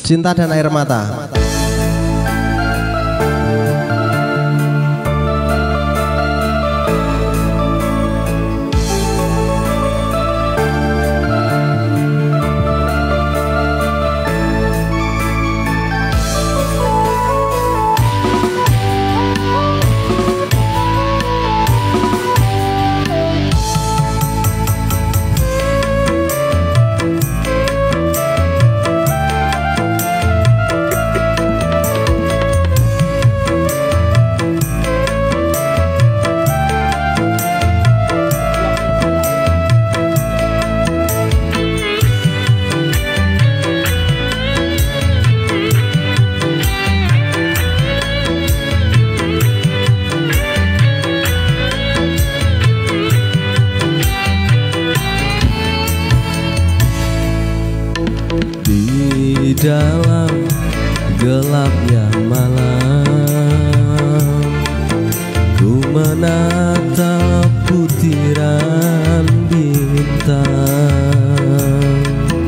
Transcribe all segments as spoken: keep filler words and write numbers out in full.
Cinta dan Air Mata. Di dalam gelapnya malam, ku menatap butiran bintang.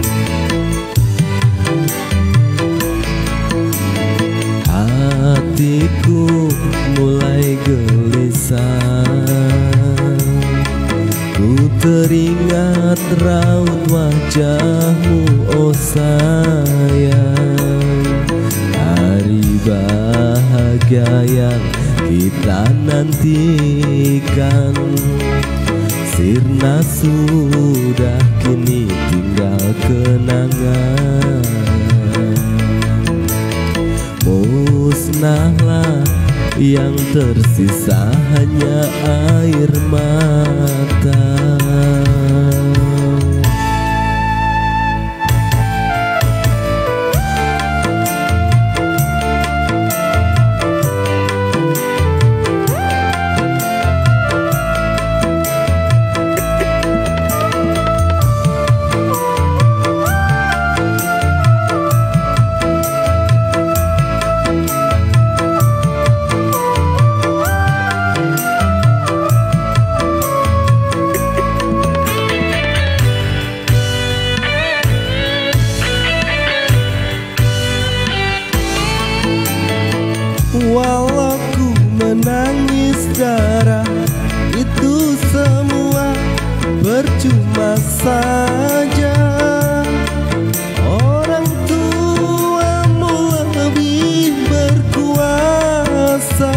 Hatiku mulai gelisah, ku teringat raut wajahmu, oh sayang. Hari bahagia yang kita nantikan sirna sudah, kini tinggal kenangan. Musnahlah, yang tersisa hanya air mata. Walau ku menangis darah, itu semua percuma saja. Orang tuamu lebih berkuasa.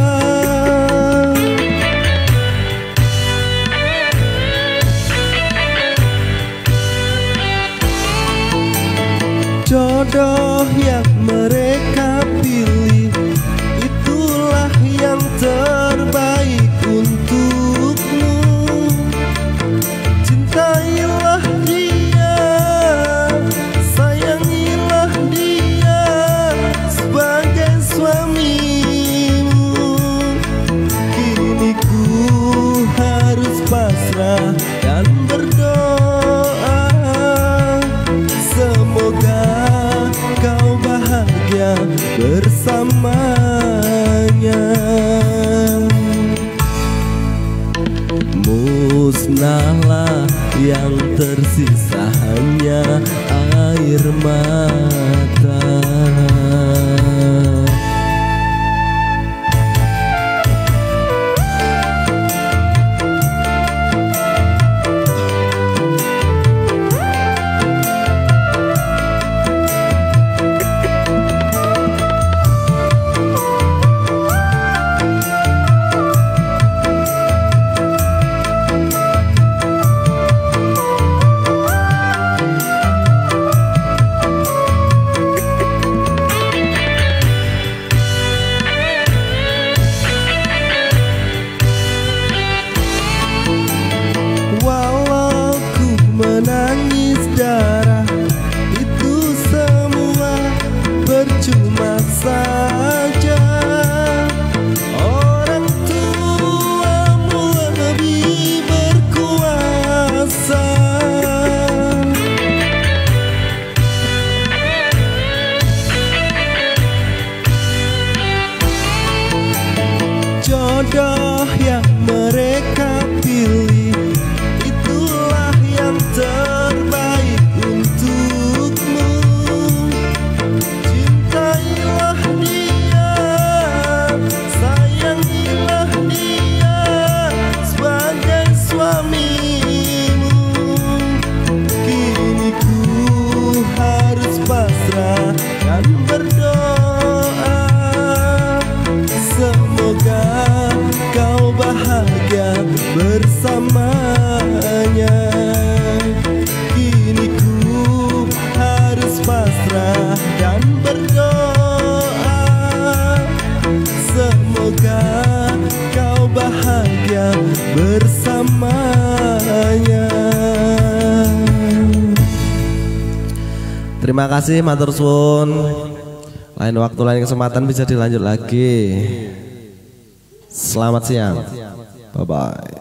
Jodoh yang mereka pilih, itulah yang terbaik untukmu. Cintailah dia, sayangilah dia sebagai suamimu. Kini ku harus pasrah dan berdoa, semoga kau bahagia bersamanya. Musnahlah, yang tersisa hanya air mata. pasrah dan berdoa, semoga kau bahagia bersamanya. Terima kasih matur suwun. Lain waktu lain kesempatan bisa dilanjut lagi. Selamat siang. Bye bye.